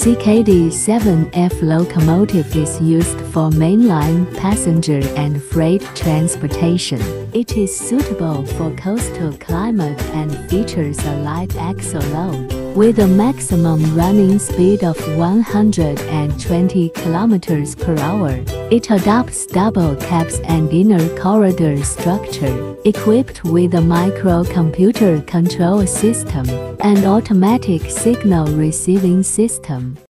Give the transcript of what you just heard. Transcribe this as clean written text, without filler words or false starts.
ZIYANG-CKD7F locomotive is used for mainline passenger and freight transportation. It is suitable for coastal climate and features a light axle load. With a maximum running speed of 120 km per hour, it adopts double cabs and inner corridor structure, equipped with a microcomputer control system and automatic signal receiving system.